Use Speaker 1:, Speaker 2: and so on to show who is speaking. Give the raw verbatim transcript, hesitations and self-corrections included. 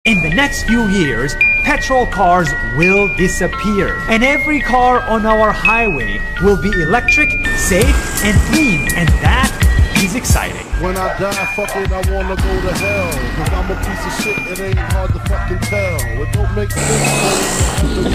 Speaker 1: In the next few years, petrol cars will disappear, and every car on our highway will be electric, safe, and clean, and that is exciting.
Speaker 2: When I die, fuck it, I wanna go to hell. Cause I'm a piece of shit, it ain't hard to fucking tell. It don't make sense.